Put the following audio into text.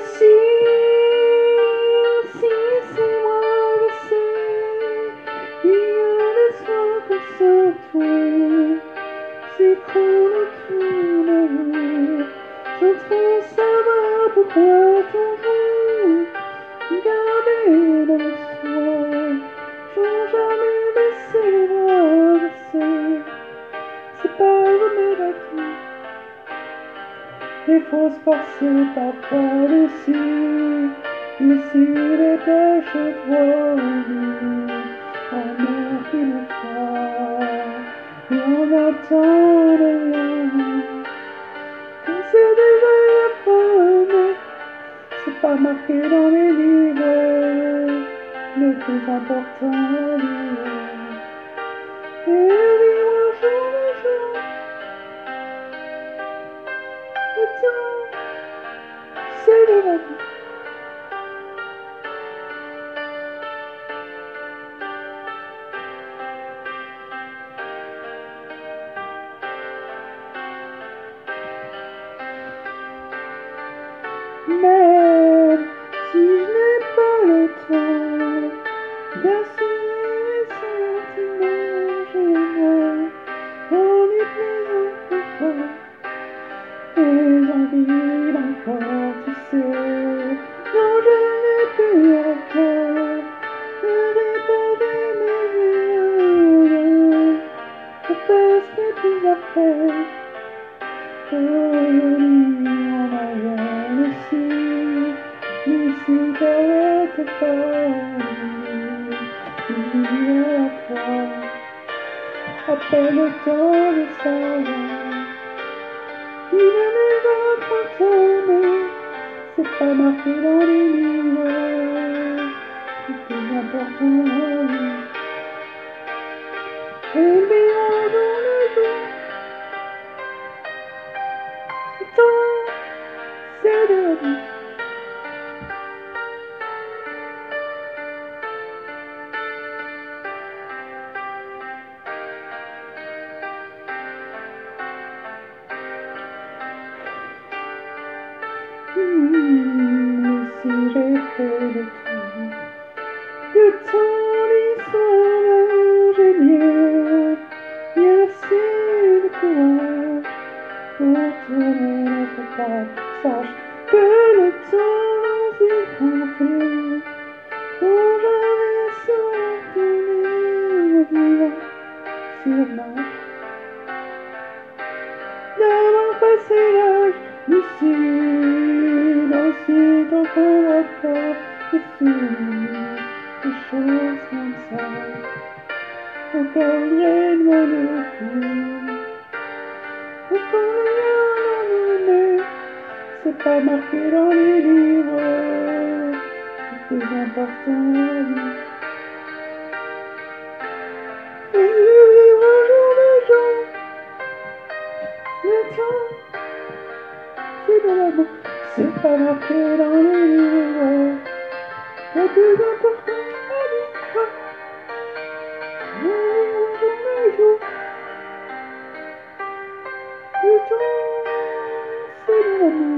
si c'est moi, je sais, il y a des soirs comme ça, tout s'écroule autour de nous, sans trop savoir pourquoi toujours garder dans le soir, sans jamais baisser les bras, je sais, c'est pas le remède à tout. Il faut se forcer parfois aussi, mais si les pêches trop en mer qui nous frappe, et on attend de rien, quand c'est déjà la fin, mais c'est pas marqué dans les livres, le plus important est vivre, et vivre jour le jour, le temps, c'est de la vie. Même si je n'ai pas le temps d'assumer mes sentiments, j'aimerais en y plaisant plus fort, les envies d'encore, tu sais, non je n'ai plus à cœur de réparer mes erreurs, de faire ce n'est plus à faire. Revenir en arrière ici, une cigarette folle, une à toi, après le temps de savoir, il ne nous va pas tomber, c'est pas marqué dans les livres, le plus important est la vie, et vivons jour le jour. C'est de la vie. Si j'ai fait le tour de ton histoire, j'ai bien assez de courage pour tourner notre page. Sache que le temps s'est compté, pour jamais se retourner, vivant sur marche, d'avoir passé l'âge lucide, aussitôt qu'on va faire des souvenirs, des choses comme ça, encore viennent à nos coups, encore rien à mener, c'est pas marqué dans les livres, le plus important est la vie. Et vivre jour le jour, le temps, c'est de l'amour, c'est pas marqué dans les livres, le plus important est la vie. Vivre jour le jour, le temps, c'est de l'amour.